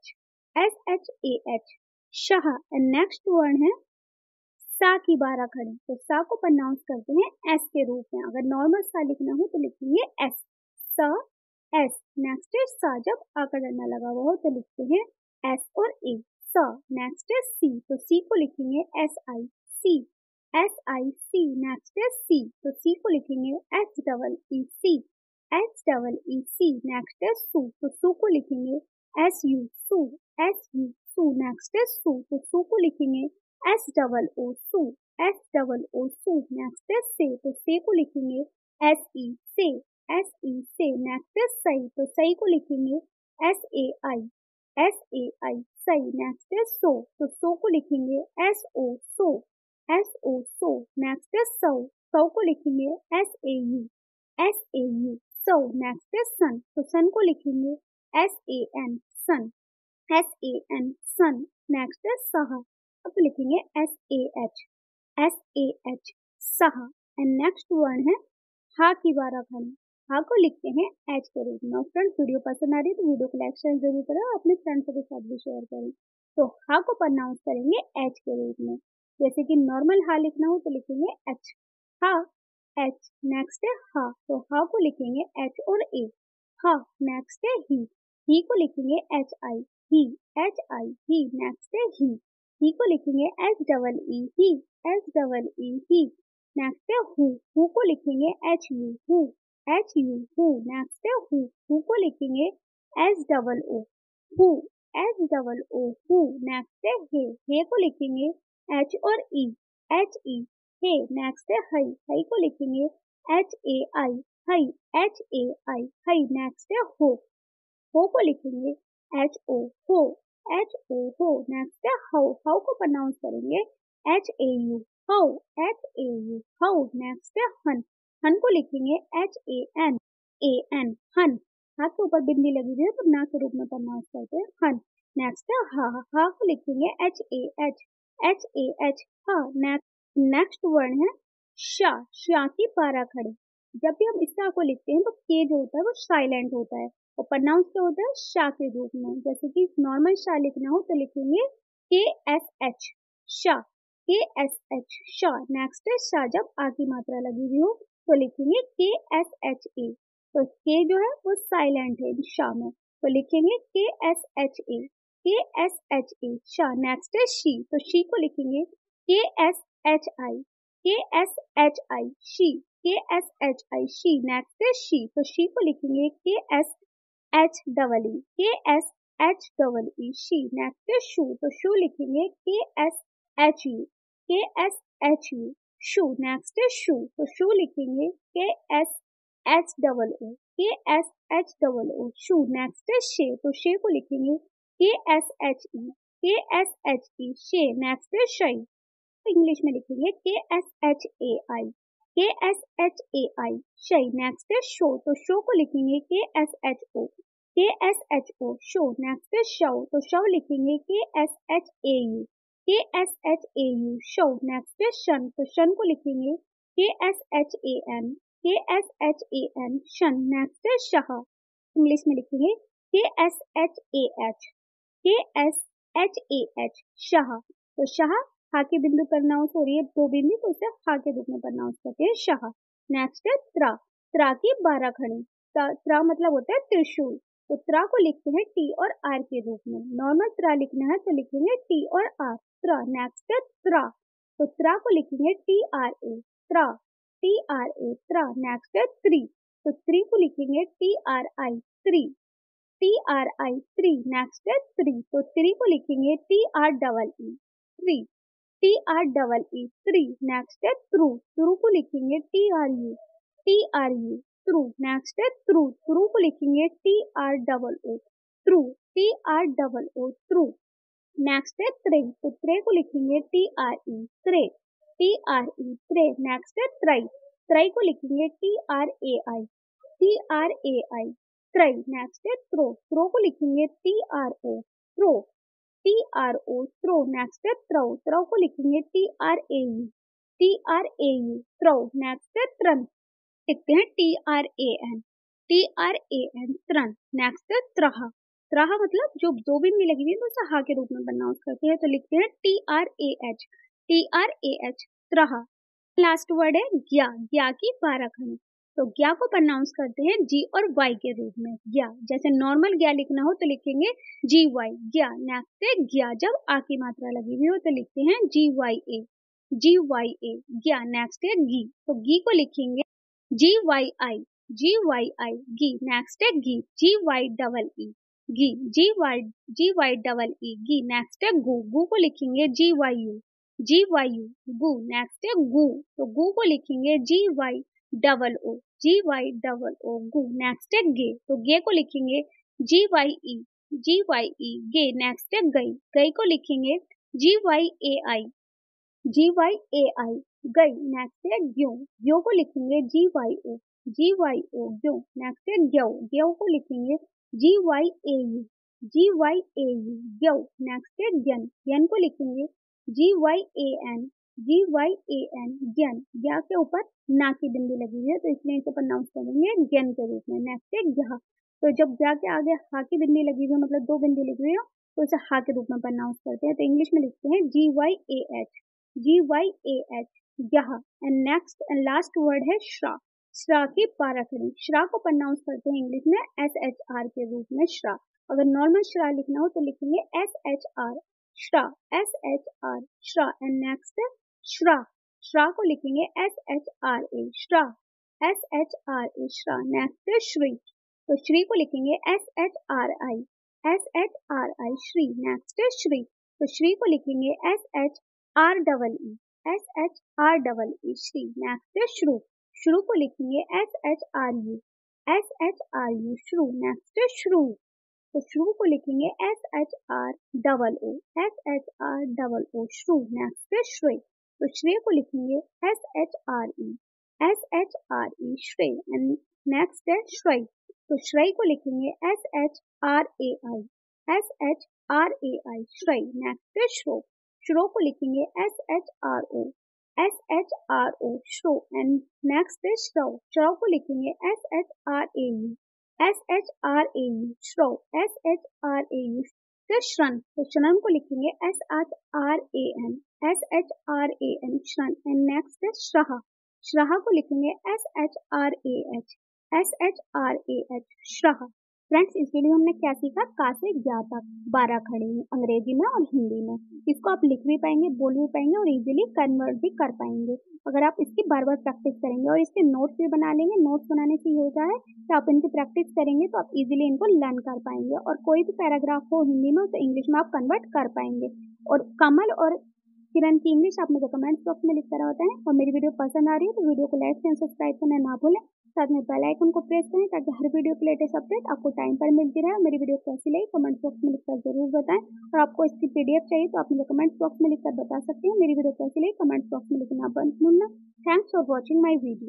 S H A H, शाह। एंड नेक्स्ट वर्ड है सा की बारह खड़ी, तो सा को प्रोनाउंस करते हैं एस के रूप में। अगर नॉर्मल सा लिखना हो तो लिखेंगे एस, स एस। नेक्स्ट है सा, जब आ का डंडा लगा हुआ हो तो लिखते हैं एस और ए, स। नेक्स्ट है सी, तो सी को लिखेंगे एस आई सी, एस आई सी। नेक्स्ट है सी, तो सी को लिखेंगे एच डबल ई सी, एच डबल ई सी। नेक्स्ट है सू, तो सू को लिखेंगे एस यू सू, एस यू सू। नेक्स्ट है सू, तो सू को लिखेंगे एस डबल ओ सू, एस डबल ओ सू। नेक्स्ट है से, तो से को लिखेंगे एस ई से, एस ई से। नेक्स्ट है सही, तो सही को लिखेंगे S A I, S A आई सही। नेक्स्ट है सो, तो सो को लिखेंगे एस ओ सो, एस ओ सो। नेक्स्ट है सौ, सौ को लिखेंगे S A U, S A U सौ। नेक्स्ट है सन, तो सन को लिखेंगे एस ए एन सन, एस ए एन सन। नेक्स्ट है सहा, अब लिखेंगे S A H, S A H सहा। एंड नेक्स्ट वर्ड है हा की बारह खड़ी, हा को लिखते हैं एच के रूप में। फ्रेंड्स, वीडियो पसंद आ रही है तो वीडियो को लाइक शेयर जरूर करें और अपने फ्रेंड्स के साथ भी शेयर करें। तो हा को प्रोनाउंस करेंगे एच के रूप में। जैसे कि नॉर्मल हा लिखना हो तो लिखेंगे एच, हा एच। नेक्स्ट है हा, तो हा को लिखेंगे एच और ए, हा। नेक्स्ट है ही, ही को लिखेंगे एच आई ही, एच आई ही। नेक्स्ट है ही, ही को लिखेंगे एच डबल ई ही, एच डबल ई ही। नेक्स्ट है हु, हु को लिखेंगे एच यू हु, एच यू हु। नेक्स्ट है हु, हु को लिखेंगे एच डबल ओ हु, एच डबल ओ हु। नेक्स्ट है हे, हे को लिखेंगे एच और ई, एच ई हे। नेक्स्ट है हई, हई को लिखेंगे एच ए आई हई, एच ए आई हई। नेक्स्ट है हो, हो को लिखेंगे एच ओ हो, एच ओ हो। नेक्स्ट है हाउ, हाउ को प्रोनाउंस करेंगे एच ए यू हाउ, एच ए यू हाउ। नेक्स्ट है हन, हन को लिखेंगे H A N, A N हन। हाथ के ऊपर बिंदी लगी हुई है तो ना के रूप में प्रोनाउंस करते हैं हन। नेक्स्ट है हा, हा को लिखेंगे H A H, H A H हा। नेक्स्ट वर्ड है शा, शा की बारह खड़ी। जब भी हम इस शा को लिखते हैं तो के जो होता है वो साइलेंट होता है और प्रोनाउंस क्या होता है शा के रूप में। जैसे कि नॉर्मल शा लिखना हो तो लिखेंगे के एस एच शा, के एस एच शा। नेक्स्ट है शा, जब आ की मात्रा लगी हुई हो तो लिखेंगे के एस एच ए, तो के जो है वो साइलेंट है शा में, तो लिखेंगे के एस एच ए, के एस एच ए शा। नेक्स्ट है शी, तो शी को लिखेंगे K S H I, K S H I शी, के एस एच आई शी। नेक्स्ट है शी, तो शी को लिखेंगे K S H double E, K S H double E शी। नेक्स्ट है शू, तो शू लिखेंगे K S H U, K S H U शू। नेक्स्ट है शू, तो शू लिखेंगे K S H double O, K S H double O शू। नेक्स्ट है शे, तो शे को लिखेंगे के एस एच ई, के एस एच ई शे। नेक्स्ट है शई, इंग्लिश में लिखेंगे K S H A I, K S H A I शई। नेक्स्ट है शो, तो शो को लिखेंगे K S H O, K S H O शो। नेक्स्ट है शव, तो शव लिखेंगे K S H A U, K S H A U शो। नेक्स्ट है शन, तो शन को लिखेंगे K S H A N, K S H A N शन। नेक्स्ट है शाह, इंग्लिश में लिखेंगे K S H A H, K S H A H शाह। तो शाह हा के बिंदु प्रोनाउंस हो रही है दो बिंदु, तो उसे हा के रूप में प्रोनाउंस करते हैं शाह। नेक्स्ट है त्रा, त्रा की बारह खड़ी। त्रा मतलब होता है त्रिशूल, तो त्रा को लिखते हैं टी और आर के रूप में। नॉर्मल त्रा लिखना है तो लिखेंगे टी और आर, त्रा। नेक्स्ट है त्रा, तो त्रा को लिखेंगे टी आर ए, त्रा, टी आर ए त्रा। नेक्स्ट है त्रि, तो त्रि को लिखेंगे टी आर आई त्रि, टी आर आई त्रि। नेक्स्ट है त्रि, तो त्रि को लिखेंगे टी आर डबल ई त्रि, टी आर डबल ई त्रि। नेक्स्ट है ट्रू, ट्रू को लिखेंगे T R U, T R U ट्रू। नेक्स्ट है ट्रू, ट्रू को लिखेंगे टी आर डबल ओ ट्रू, टी आर डबल ओ ट्रू। नेक्स्ट है त्रे, तो त्रे को लिखेंगे टी आर ई त्रे, टी आर ई त्रे। नेक्स्ट है ट्राई, ट्राई को लिखेंगे T R A I, T R A I ट्राई। नेक्स्ट है थ्रो, थ्रो को लिखेंगे टी आर ओ थ्रो, टी आर ओ थ्रो। नेक्स्ट है थ्रो, थ्रो को लिखेंगे T R A U, T R A U थ्रो। नेक्स्ट है त्रन, लिखते हैं T R A N, T R A N त्रन। नेक्स्ट है त्रहा, त्राह मतलब जो दो बिंदी लगी हुई है तो उसे हा के रूप में प्रोनाउंस करते हैं, तो लिखते हैं T R A H, T R A H, त्राह। लास्ट वर्ड है ज्ञा, ज्ञा की बारह खड़ी। तो ज्ञा को प्रोनाउंस करते हैं जी और वाई के रूप में, ज्ञा। जैसे नॉर्मल ज्ञा लिखना हो तो लिखेंगे जी वाई, ज्ञा। नेक्स्ट है ज्ञा, जब आ की मात्रा लगी हुई हो तो लिखते हैं जी वाई ए, जी वाई ए, ज्ञा। नेक्स्ट है गी, तो गी को लिखेंगे जी वाई आई, जी वाई आई, गी। नेक्स्ट है गी, जी वाई डबल ई, गी, G Y, G Y double E, गी। नेक्स्ट है गु, गु को लिखेंगे G Y U, G Y U, गु। नेक्स्ट है गु, तो गु को लिखेंगे G Y double O, G Y double O, गु। नेक्स्ट है गे, तो गे को लिखेंगे G Y E, G Y E, गे। नेक्स्ट है गई, गई को लिखेंगे G Y A I, ji Y A आई, गई। नेक्स्ट है ग्यो, ग्यो को लिखेंगे G Y O, G Y O, ग्यो। नेक्स्ट है ग्यो, ग्यो को लिखेंगे G Y A U, G Y A U, ग्यो। नेक्स्ट है ज्ञन, ज्ञन को लिखेंगे G Y A N, G Y A N, ज्ञन। ज्ञा के ऊपर ना की बिंदी लगी हुई है तो इसलिए इसे प्रोनाउंस करेंगे ज्ञन के रूप में। नेक्स्ट है ज्ञा, तो जब ज्ञा के आगे हा की बिंदी लगी हुई है, मतलब दो बिंदी लगी हुई है, तो इसे हा के रूप में प्रोनाउंस करते हैं। तो इंग्लिश में लिखते हैं G Y A H, G Y A H, यह। And next and last word है श्रा, श्रा की बारह खड़ी। श्रा को प्रोनाउंस करते हैं इंग्लिश में एस एच आर के रूप में, श्रा। अगर नॉर्मल श्रा लिखना हो तो लिखेंगे एस एच आर, श्रा, एस एच आर, श्रा। एंड नेक्स्ट है श्रा, श्रा को लिखेंगे एस एच आर ए, श्रा, एस एच आर ए, श्रा। नेक्स्ट है श्री, तो श्री को लिखेंगे S H R I, S H R I, श्री। नेक्स्ट है श्री, तो श्री को लिखेंगे S H R double E, S H R double E, श्री। नेक्स्ट है श्रु, श्रु को लिखेंगे S H R U, S H R U, श्रु। नेक्स्ट है श्रु, तो श्रु को लिखेंगे S H R double O, S H R double O, श्रु। नेक्स्ट है श्रे, तो श्रे को लिखेंगे S H R E, S H R E, श्रे। एंड नेक्स्ट है श्रई, तो श्रई को लिखेंगे S H R A I, S H R A I, श्रई। नेक्स्ट है श्रो, श्रो को लिखेंगे एस एच आर ओ, एस एच आर ओ, श्रो। एंड नेक्स्ट है श्रव, श्रव को लिखेंगे S H R A U, S H R A U, श्रव, S H R A U. तो श्रन, तो श्रन को लिखेंगे S H R A N, S H R A N, श्रन। एंड नेक्स्ट है श्रहा, श्रहा को लिखेंगे S H R A H, S H R A H, श्रहा। फ्रेंड्स, इस वीडियो में हमने क्या सीखा, का से ज्ञा तक बारह खड़ी में, अंग्रेजी में और हिंदी में। इसको आप लिख भी पाएंगे, बोल भी पाएंगे और इजीली कन्वर्ट भी कर पाएंगे अगर आप इसकी बार बार प्रैक्टिस करेंगे और इसके नोट्स भी बना लेंगे। नोट्स बनाने से ये होता है कि आप इनकी प्रैक्टिस करेंगे तो आप इजीली इनको लर्न कर पाएंगे और कोई भी पैराग्राफ हो हिंदी में उसे इंग्लिश में आप कन्वर्ट कर पाएंगे। और कमल और किरण की इंग्लिश आप मुझे कमेंट्स बॉक्स में लिख कर बताएं। और मेरी वीडियो पसंद आ रही है तो वीडियो को लाइक एंड सब्सक्राइब करना ना भूलें, साथ में बेल आइकन को प्रेस करें ताकि हर वीडियो की लेटेस्ट अपडेट आपको टाइम पर मिलती रहे। मेरी वीडियो कैसी लगी कमेंट बॉक्स में लिखकर जरूर बताएं और आपको इसकी पीडीएफ चाहिए तो आप मुझे कमेंट बॉक्स में लिखकर बता सकते हैं। मेरी वीडियो कैसी लगी कमेंट बॉक्स में लिखना बंद भूलना। Thanks for watching my video.